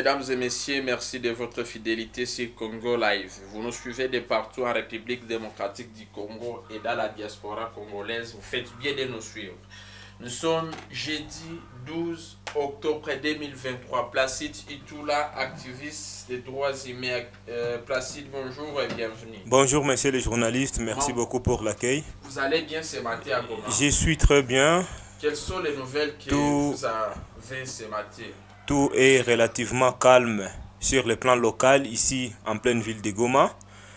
mesdames et messieurs, merci de votre fidélité sur Congo Live. Vous nous suivez de partout en République démocratique du Congo et dans la diaspora congolaise. Vous faites bien de nous suivre. Nous sommes jeudi 12 octobre 2023. Placide Itoula, activiste des droits humains. Placide, bonjour et bienvenue. Bonjour, messieurs les journalistes. Merci beaucoup pour l'accueil. Vous allez bien ce matin à Goma? Je suis très bien. Quelles sont les nouvelles que vous avez ce matin? Tout est relativement calme sur le plan local, ici en pleine ville de Goma.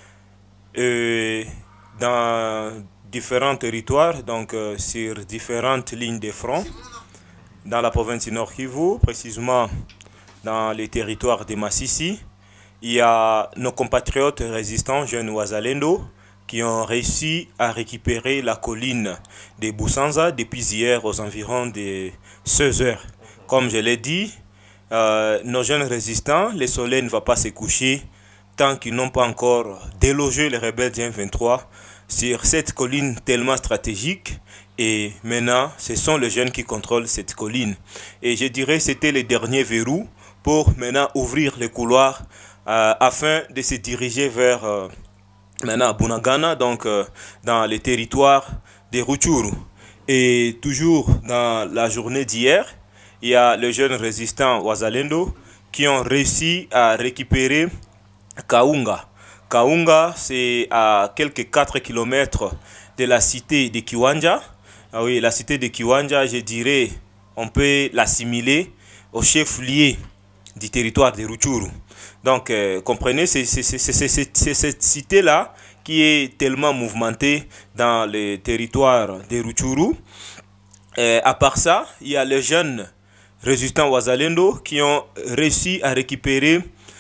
Dans différents territoires, donc sur différentes lignes de front, dans la province du Nord Kivu, précisément dans les territoires de Massissi, il y a nos compatriotes résistants, jeunes Wazalendo, qui ont réussi à récupérer la colline de Busanza depuis hier aux environs de 16 heures. Comme je l'ai dit, nos jeunes résistants, le soleil ne va pas se coucher tant qu'ils n'ont pas encore délogé les rebelles du M23 sur cette colline tellement stratégique. Et maintenant, ce sont les jeunes qui contrôlent cette colline. Et je dirais que c'était le dernier verrou pour maintenant ouvrir les couloirs afin de se diriger vers maintenant Bunagana, donc dans les territoires de Rutshuru. Et toujours dans la journée d'hier, il y a les jeunes résistants Wazalendo qui ont réussi à récupérer Kaunga. Kaunga, c'est à quelques 4 km de la cité de Kiwanja. Ah oui, la cité de Kiwanja, je dirais, on peut l'assimiler au chef-lieu du territoire de Rutshuru. Donc, comprenez, c'est cette cité-là qui est tellement mouvementée dans le territoire de Rutshuru. À part ça, il y a les jeunes résistants Wazalendo qui ont réussi à récupérer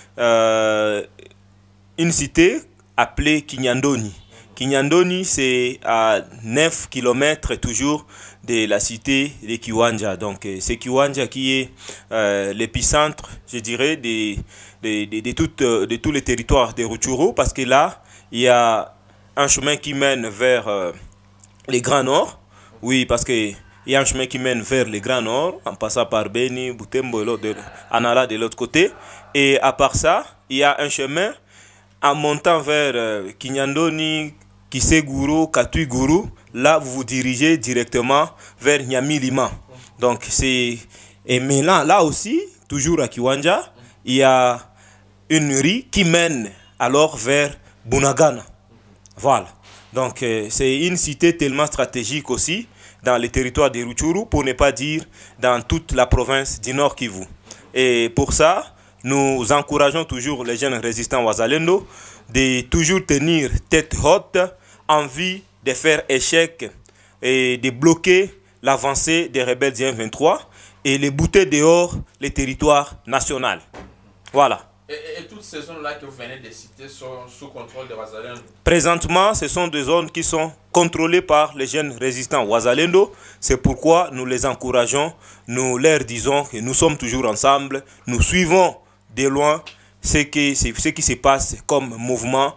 une cité appelée Kinyandoni. Kinyandoni, c'est à 9 km toujours de la cité de Kiwanja. Donc, c'est Kiwanja qui est l'épicentre, je dirais, de tous les territoires de Rutshuru, parce que là, il y a un chemin qui mène vers les Grands Nord. Oui, parce que il y a un chemin qui mène vers le Grand Nord, en passant par Beni, Butembo, Anala de l'autre côté. Et à part ça, il y a un chemin en montant vers Kinyandoni, Kiseguru, Katuiguru. Là, vous vous dirigez directement vers Nyamilima. Donc, c'est... Et maintenant, là aussi, toujours à Kiwanja, il y a une rue qui mène alors vers Bunagana. Voilà. Donc, c'est une cité tellement stratégique aussi dans les territoires de Rutshuru, pour ne pas dire dans toute la province du Nord Kivu. Et pour ça, nous encourageons toujours les jeunes résistants Wazalendo de toujours tenir tête haute en vue de faire échec et de bloquer l'avancée des rebelles du M23 et les bouter dehors les territoires nationaux. Voilà. Et toutes ces zones-là que vous venez de citer sont sous contrôle de Wazalendo? Présentement, ce sont des zones qui sont contrôlées par les jeunes résistants Wazalendo. C'est pourquoi nous les encourageons, nous leur disons que nous sommes toujours ensemble, nous suivons de loin ce qui se passe comme mouvement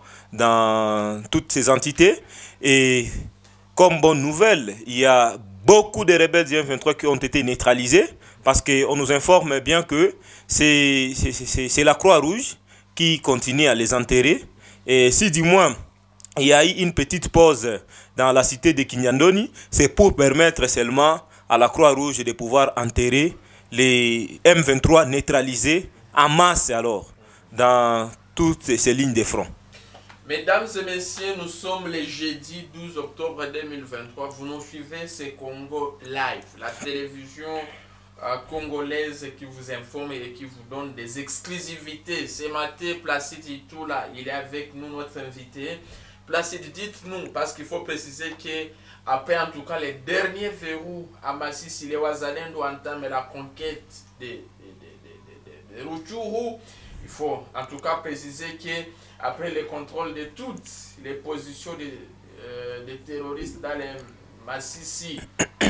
dans toutes ces entités. Et comme bonne nouvelle, il y a beaucoup de rebelles du M23 qui ont été neutralisés, parce qu'on nous informe bien que c'est la Croix-Rouge qui continue à les enterrer. Et si du moins il y a eu une petite pause dans la cité de Kinyandoni, c'est pour permettre seulement à la Croix-Rouge de pouvoir enterrer les M23 neutralisés en masse alors dans toutes ces lignes de front. Mesdames et messieurs, nous sommes le jeudi 12 octobre 2023. Vous nous suivez, c'est Congo Live, la télévision congolaise qui vous informe et qui vous donne des exclusivités. Ce matin, Placide Itoula, il est avec nous, notre invité. Placide, dites-nous, parce qu'il faut préciser qu'après en tout cas les derniers verrous à Massissi, les Wazalendo entament la conquête de Rutshuru. Il faut en tout cas préciser qu'après le contrôle de toutes les positions des terroristes dans les Massissi,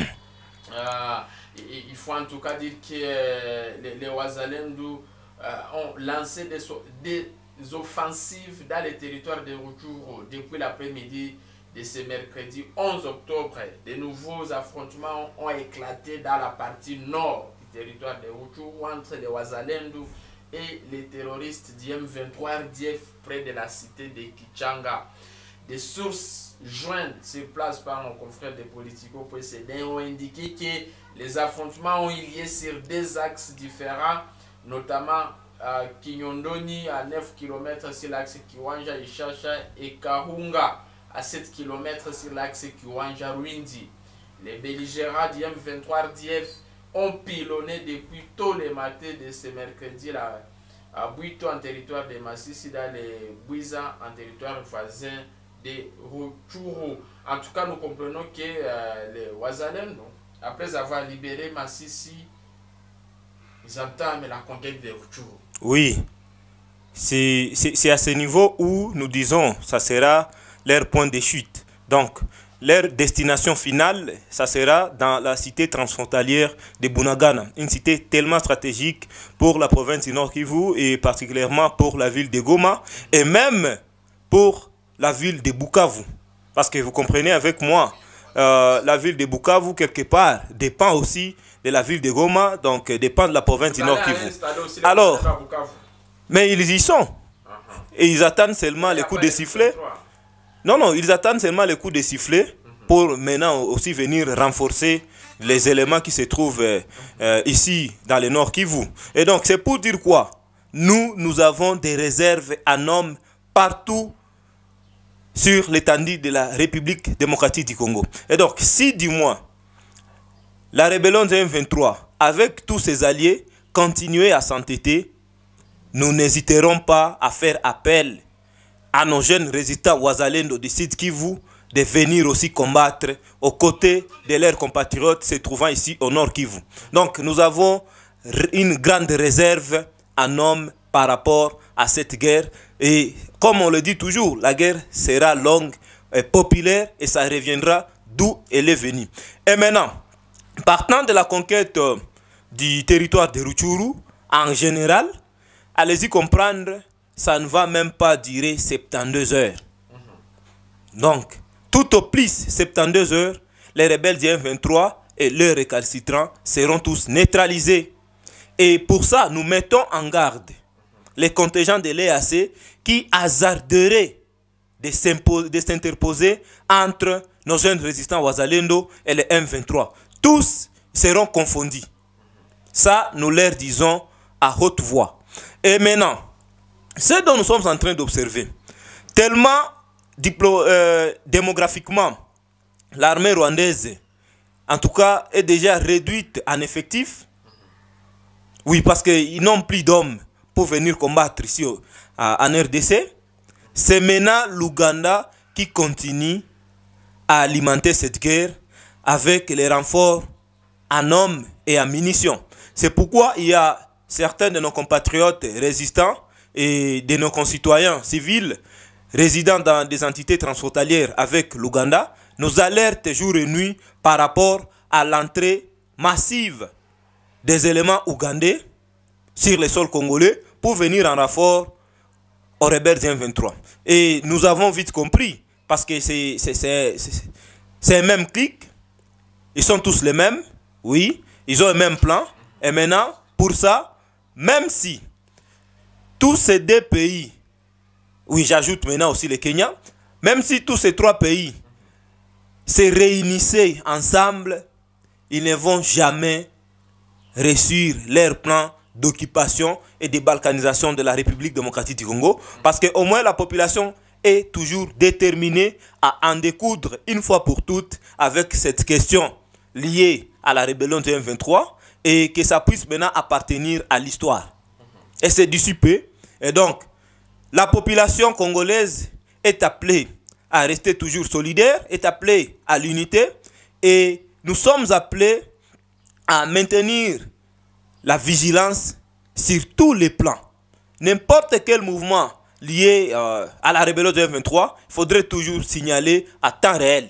il faut en tout cas dire que les Wazalendo ont lancé des offensives dans les territoires de Rutshuru depuis l'après-midi de ce mercredi 11 octobre. De nouveaux affrontements ont éclaté dans la partie nord du territoire de Rutshuru entre les Wazalendo et les terroristes du M23 RDF près de la cité de Kichanga. Des sources jointes sur place par nos confrères des politico-précédents ont indiqué que les affrontements ont eu lieu sur deux axes différents, notamment à Kinyondoni à 9 km sur l'axe Kiwanja-Ishasha et Kahunga à 7 km sur l'axe Kiwanja-Rwindi. Les belligérants du M23 RDF ont pilonné depuis tôt le matin de ce mercredi là, à Buito en territoire de Massissi, dans les Bouiza en territoire voisin de Rutshuru. En tout cas, nous comprenons que les Wazalendo, après avoir libéré Massissi, ils entament la conquête de Rutshuru. Oui, c'est à ce niveau où nous disons ça sera leur point de chute. Donc, leur destination finale, ça sera dans la cité transfrontalière de Bunagana, une cité tellement stratégique pour la province du Nord Kivu et particulièrement pour la ville de Goma et même pour la ville de Bukavu. Parce que vous comprenez avec moi, la ville de Bukavu, quelque part, dépend aussi de la ville de Goma, donc dépend de la province du Nord Kivu. Alors, mais ils y sont. Et ils attendent seulement les coups de sifflet. Non, non, ils attendent seulement les coups de sifflet pour maintenant aussi venir renforcer les éléments qui se trouvent ici dans le Nord Kivu. Et donc, c'est pour dire quoi? Nous avons des réserves en hommes partout sur l'étendue de la République démocratique du Congo. Et donc, si du moins, la rébellion de M23, avec tous ses alliés, continuait à s'entêter, nous n'hésiterons pas à faire appel à nos jeunes résistants Wazalendo du Sud Kivu de venir aussi combattre aux côtés de leurs compatriotes se trouvant ici au Nord Kivu. Donc, nous avons une grande réserve en hommes par rapport à cette guerre. Et comme on le dit toujours, la guerre sera longue et populaire et ça reviendra d'où elle est venue. Et maintenant, partant de la conquête du territoire de Rutshuru, en général, allez-y comprendre, ça ne va même pas durer 72 heures. Donc, tout au plus 72 heures, les rebelles du M23 et leurs récalcitrants seront tous neutralisés. Et pour ça, nous mettons en garde les contingents de l'EAC qui hasarderaient de s'interposer entre nos jeunes résistants Wazalendo et les M23. Tous seront confondus. Ça, nous leur disons à haute voix. Et maintenant, ce dont nous sommes en train d'observer, tellement démographiquement, l'armée rwandaise, en tout cas, est déjà réduite en effectif. Oui, parce qu'ils n'ont plus d'hommes pour venir combattre ici en RDC. C'est maintenant l'Ouganda qui continue à alimenter cette guerre avec les renforts en hommes et en munitions. C'est pourquoi il y a certains de nos compatriotes résistants et de nos concitoyens civils résidant dans des entités transfrontalières avec l'Ouganda nous alertent jour et nuit par rapport à l'entrée massive des éléments ougandais sur les sols congolais pour venir en renfort aux rebelles M23. Et nous avons vite compris, parce que c'est un même clic, ils sont tous les mêmes, oui, ils ont le même plan, et maintenant, pour ça, même si tous ces deux pays, oui, j'ajoute maintenant aussi le Kenya, même si tous ces trois pays se réunissaient ensemble, ils ne vont jamais réussir leur plan d'occupation et de balkanisation de la République démocratique du Congo, parce qu'au moins la population est toujours déterminée à en découdre une fois pour toutes avec cette question liée à la rébellion de M23 et que ça puisse maintenant appartenir à l'histoire. Et c'est dissipé. Et donc, la population congolaise est appelée à rester toujours solidaire, est appelée à l'unité et nous sommes appelés à maintenir la vigilance sur tous les plans. N'importe quel mouvement lié à la rébellion de M23, il faudrait toujours signaler à temps réel.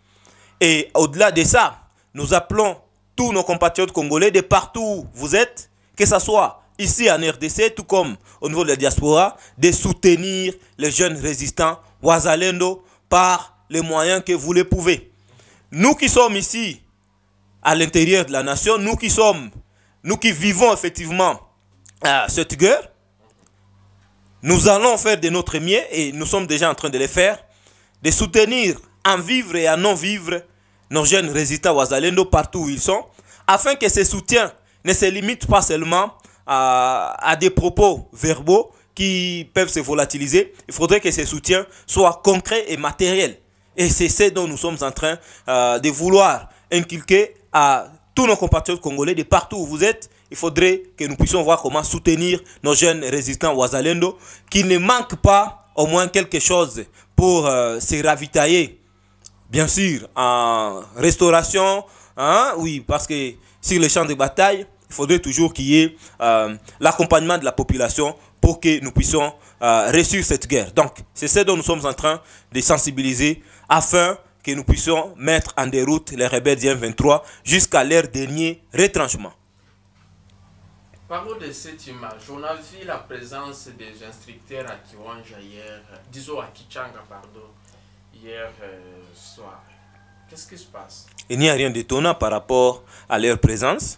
Et au-delà de ça, nous appelons tous nos compatriotes congolais de partout où vous êtes, que ce soit ici en RDC, tout comme au niveau de la diaspora, de soutenir les jeunes résistants Wazalendo par les moyens que vous les pouvez. Nous qui sommes ici, à l'intérieur de la nation, nous qui vivons effectivement à cette guerre. Nous allons faire de notre mieux, et nous sommes déjà en train de le faire, de soutenir en vivre et en non vivre nos jeunes résistants Wazalendo partout où ils sont, afin que ce soutien ne se limite pas seulement à des propos verbaux qui peuvent se volatiliser. Il faudrait que ce soutien soit concret et matériel. Et c'est ce dont nous sommes en train de vouloir inculquer à tous nos compatriotes congolais de partout où vous êtes. Il faudrait que nous puissions voir comment soutenir nos jeunes résistants Wazalendo, qui ne manquent pas au moins quelque chose pour se ravitailler, bien sûr, en restauration, hein, oui, parce que sur les champs de bataille, il faudrait toujours qu'il y ait l'accompagnement de la population pour que nous puissions réussir cette guerre. Donc, c'est ce dont nous sommes en train de sensibiliser afin que nous puissions mettre en déroute les rebelles du M23 jusqu'à leur dernier retranchement. Parlons de cette image. On a vu la présence des instructeurs à Kiwanja hier, disons à Kichanga, pardon, hier soir. Qu'est-ce qui se passe? Il n'y a rien d'étonnant par rapport à leur présence.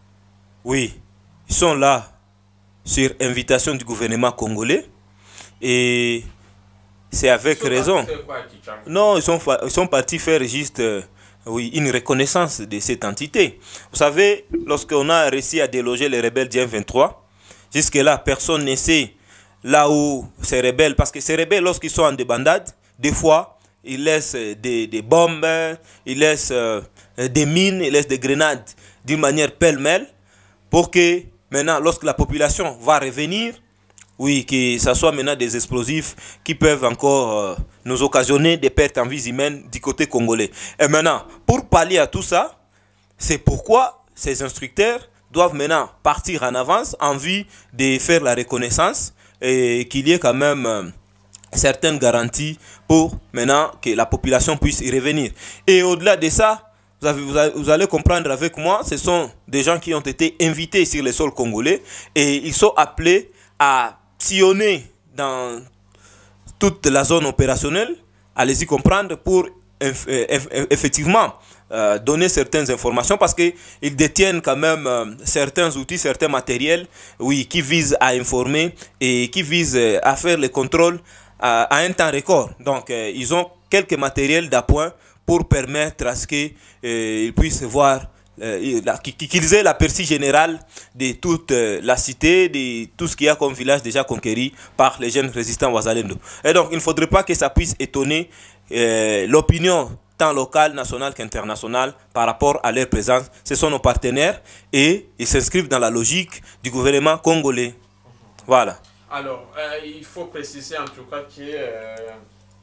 Oui, ils sont là sur invitation du gouvernement congolais et c'est avec raison. Non, ils sont partis faire juste oui, une reconnaissance de cette entité. Vous savez, lorsqu'on a réussi à déloger les rebelles du M23, jusque-là, personne ne sait là où ces rebelles, parce que ces rebelles, lorsqu'ils sont en débandade, des fois, ils laissent des bombes, ils laissent des mines, ils laissent des grenades d'une manière pêle-mêle, pour que maintenant, lorsque la population va revenir, oui, que ce soit maintenant des explosifs qui peuvent encore nous occasionner des pertes en vie humaine du côté congolais. Et maintenant, pour pallier à tout ça, c'est pourquoi ces instructeurs doivent maintenant partir en avance en vue de faire la reconnaissance et qu'il y ait quand même certaines garanties pour maintenant que la population puisse y revenir. Et au-delà de ça, vous allez comprendre avec moi, ce sont des gens qui ont été invités sur le sol congolais et ils sont appelés à sillonner dans toute la zone opérationnelle, allez-y comprendre, pour effectivement donner certaines informations, parce qu'ils détiennent quand même certains outils, certains matériels, oui, qui visent à informer et qui visent à faire les contrôles à un temps record. Donc, ils ont quelques matériels d'appoint pour permettre à ce qu'ils puissent voir, qu'ils aient l'aperçu général de toute la cité, de tout ce qu'il y a comme village déjà conquéri par les jeunes résistants Wazalendo. Et donc, il ne faudrait pas que ça puisse étonner l'opinion tant locale, nationale qu'internationale par rapport à leur présence. Ce sont nos partenaires et ils s'inscrivent dans la logique du gouvernement congolais. Voilà. Alors, il faut préciser en tout cas que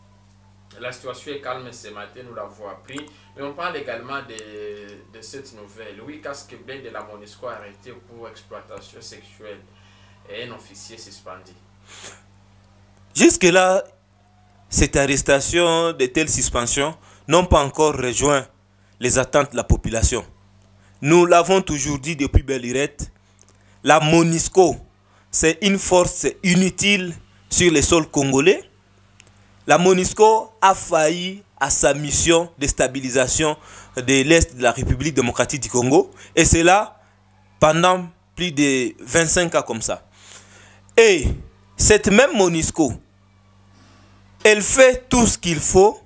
la situation est calme ce matin, nous l'avons appris. Mais on parle également de cette nouvelle. Louis Casquebin de la MONUSCO arrêté pour exploitation sexuelle et un officier suspendu. Jusque-là, cette arrestation, de telles suspensions n'ont pas encore rejoint les attentes de la population. Nous l'avons toujours dit depuis belle lurette, la MONUSCO, c'est une force inutile sur le sol congolais. La MONUSCO a failli à sa mission de stabilisation de l'Est de la République démocratique du Congo. Et c'est là pendant plus de 25 ans comme ça. Et cette même MONUSCO, elle fait tout ce qu'il faut,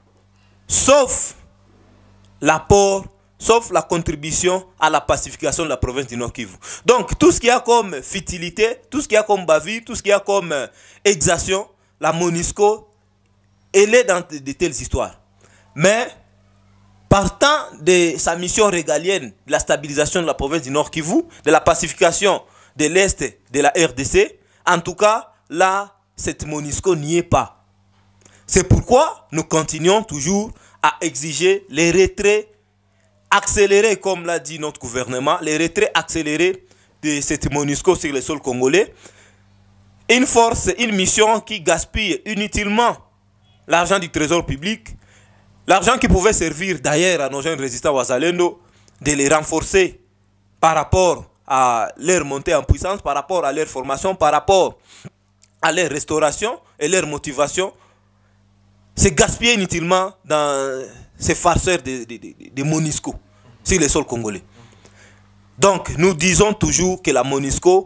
sauf l'apport, sauf la contribution à la pacification de la province du Nord Kivu. Donc, tout ce qu'il y a comme futilité, tout ce qu'il y a comme bavure, tout ce qu'il y a comme exaction, la MONUSCO, elle est dans de telles histoires. Mais, partant de sa mission régalienne, de la stabilisation de la province du Nord Kivu, de la pacification de l'Est de la RDC, en tout cas, là, cette MONUSCO n'y est pas. C'est pourquoi nous continuons toujours à exiger les retraits accélérés, comme l'a dit notre gouvernement, les retraits accélérés de cette MONUSCO sur le sol congolais. Une force, une mission qui gaspille inutilement l'argent du trésor public, l'argent qui pouvait servir d'ailleurs à nos jeunes résistants Wazalendo, de les renforcer par rapport à leur montée en puissance, par rapport à leur formation, par rapport à leur restauration et leur motivation. C'est gaspillé inutilement dans ces farceurs de MONUSCO sur le sol congolais. Donc, nous disons toujours que la MONUSCO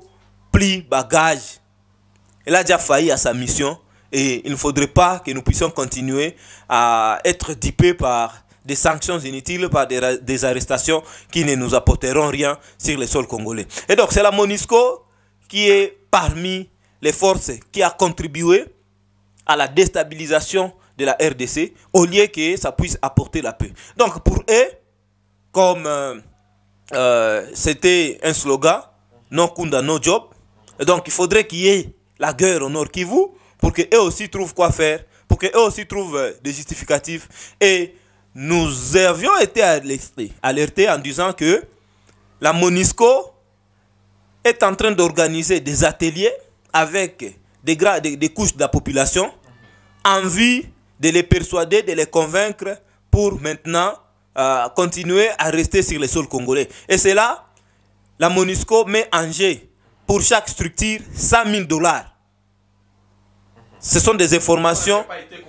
pris bagage. Elle a déjà failli à sa mission et il ne faudrait pas que nous puissions continuer à être dupés par des sanctions inutiles, par des arrestations qui ne nous apporteront rien sur le sol congolais. Et donc c'est la MONUSCO qui est parmi les forces qui a contribué à la déstabilisation de la RDC au lieu que ça puisse apporter la paix. Donc pour eux, comme c'était un slogan, non Kunda, no job, et donc il faudrait qu'il y ait la guerre au Nord Kivu pour qu'eux aussi trouvent quoi faire, pour qu'eux aussi trouvent des justificatifs. Et nous avions été alertés en disant que la MONUSCO est en train d'organiser des ateliers avec des couches de la population en vue de les persuader, de les convaincre pour maintenant continuer à rester sur le sol congolais. Et c'est là, la MONUSCO met en jeu pour chaque structure 100 000 $. Ce sont des informations.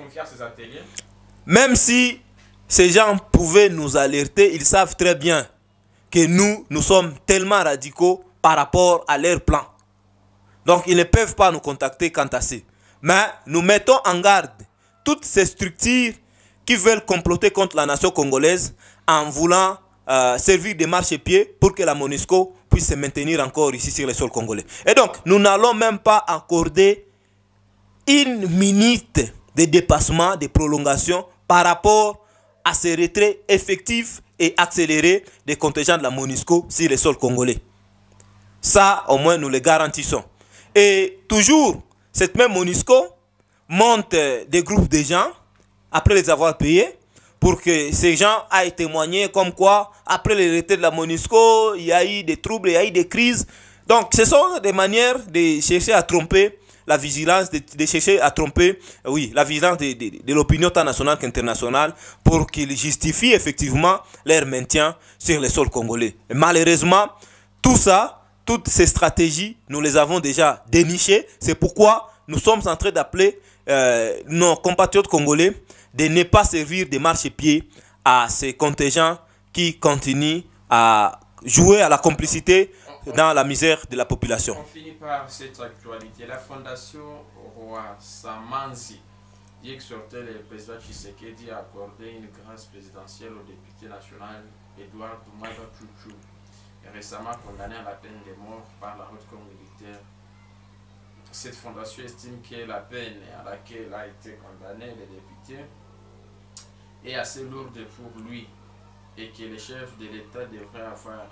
Même si ces gens pouvaient nous alerter, ils savent très bien que nous sommes tellement radicaux par rapport à leur plan. Donc ils ne peuvent pas nous contacter quant à ça. Mais nous mettons en garde toutes ces structures qui veulent comploter contre la nation congolaise en voulant servir de marchepied pour que la MONUSCO puisse se maintenir encore ici sur le sol congolais. Et donc, nous n'allons même pas accorder une minute de dépassement, de prolongation par rapport à ces retraits effectifs et accélérés des contingents de la MONUSCO sur le sol congolais. Ça, au moins, nous le garantissons. Et toujours, cette même MONUSCO monte des groupes de gens, après les avoir payés, pour que ces gens aillent témoigner comme quoi, après le retrait de la MONUSCO, il y a eu des troubles, il y a eu des crises. Donc, ce sont des manières de chercher à tromper la vigilance, de chercher à tromper, oui, la vigilance de l'opinion tant nationale qu'internationale pour qu'ils justifient effectivement leur maintien sur le sol congolais. Et malheureusement, tout ça, toutes ces stratégies, nous les avons déjà dénichées. C'est pourquoi nous sommes en train d'appeler nos compatriotes congolais de ne pas servir de marchepied à ces contingents qui continuent à jouer à la complicité dans la misère de la population. On finit par cette actualité. La fondation Roi Samanzi dit que sortait le président Tshisekedi a accordé une grâce présidentielle au député national Edouard Doumaga Chouchou, récemment condamné à la peine de mort par la haute cour militaire. Cette fondation estime que la peine à laquelle a été condamné le député est assez lourde pour lui et que le chef de l'État devrait avoir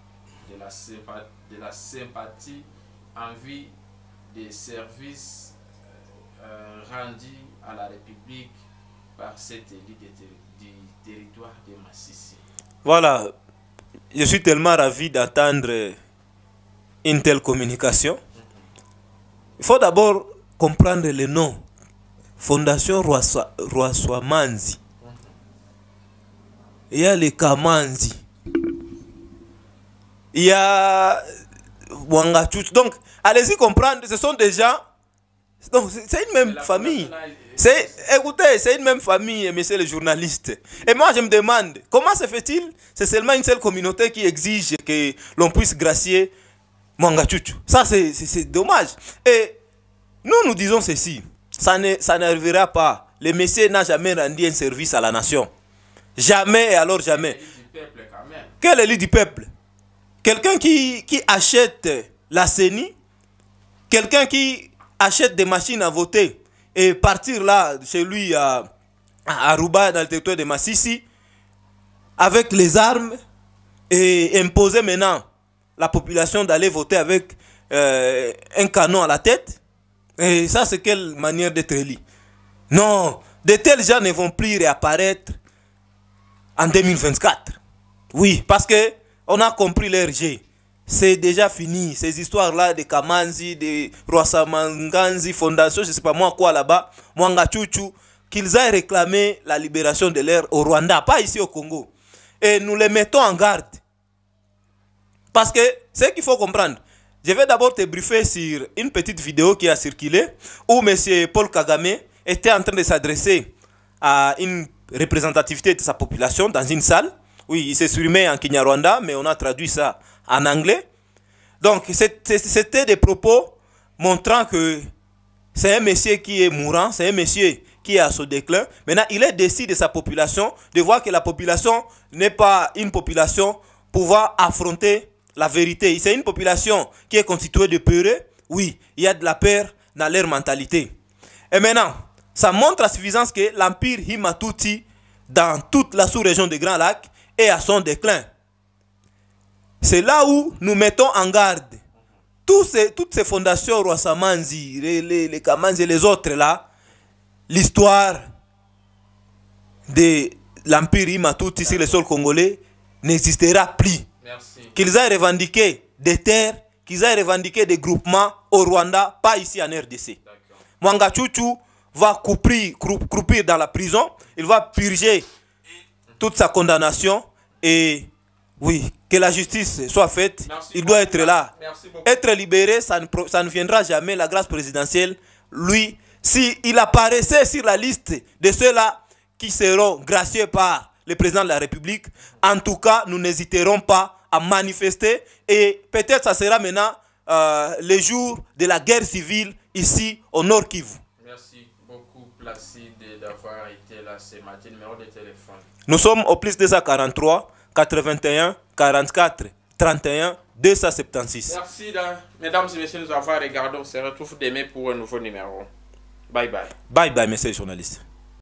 de la sympathie en vue des services rendus à la République par cet élu du territoire de Massissi. Voilà, je suis tellement ravi d'entendre une telle communication. Il faut d'abord comprendre le nom. Fondation Roi Samanzi. Il y a les Kamanzi. Il y a Wangachouch. Donc, allez-y comprendre, ce sont des gens. Donc, c'est une même famille. Écoutez, c'est une même famille, messieurs les journalistes. Et moi, je me demande, comment se fait-il? C'est seulement une seule communauté qui exige que l'on puisse gracier Wangachouch. Ça, c'est dommage. Et nous disons ceci. Ça n'arrivera pas. Le Messie n'a jamais rendu un service à la nation. Jamais et alors jamais. Quel élu du peuple? Quelqu'un qui achète la CENI, quelqu'un qui achète des machines à voter et partir là, chez lui à Aruba, dans le territoire de Massissi, avec les armes et imposer maintenant la population d'aller voter avec un canon à la tête. Et ça, c'est quelle manière d'être élu? Non, de tels gens ne vont plus réapparaître en 2024. Oui, parce que on a compris leur jeu. C'est déjà fini. Ces histoires-là de Kamanzi, de Roi Samanganzi, Fondation, je ne sais pas moi quoi là-bas, Mwanga Chouchou, qu'ils aient réclamé la libération de l'air au Rwanda, pas ici au Congo. Et nous les mettons en garde. Parce que ce qu'il faut comprendre, je vais d'abord te briefer sur une petite vidéo qui a circulé où M. Paul Kagame était en train de s'adresser à une représentativité de sa population dans une salle. Oui, il s'exprimait en Kinyarwanda, mais on a traduit ça en anglais. Donc, c'était des propos montrant que c'est un monsieur qui est mourant, c'est un monsieur qui est à son déclin. Maintenant, il est décidé de sa population, de voir que la population n'est pas une population pouvant affronter la vérité. C'est une population qui est constituée de peureux. Oui, il y a de la peur dans leur mentalité. Et maintenant, ça montre à suffisance que l'empire Himatuti, dans toute la sous-région des Grands Lacs, est à son déclin. C'est là où nous mettons en garde toutes ces fondations, Rwasamanzi, les Kamanzi et les autres là, l'histoire de l'empire Himatuti sur le sol congolais n'existera plus. Qu'ils aient revendiqué des terres, qu'ils aient revendiqué des groupements au Rwanda, pas ici en RDC. Mwanga Tchouchou va croupir dans la prison, il va purger toute sa condamnation et oui, que la justice soit faite. Il doit être là. Être libéré, ça ne viendra jamais. La grâce présidentielle, lui, s'il apparaissait sur la liste de ceux-là qui seront graciés par le président de la République, en tout cas, nous n'hésiterons pas à manifester et peut-être ça sera maintenant le jour de la guerre civile ici au Nord Kivu. Merci beaucoup, Placide, d'avoir été là ce matin. Numéro de téléphone. Nous sommes au plus 243 81 44 31 276. Merci, mesdames et messieurs, nous avons regardé. On se retrouve demain pour un nouveau numéro. Bye bye. Bye bye, messieurs les journalistes.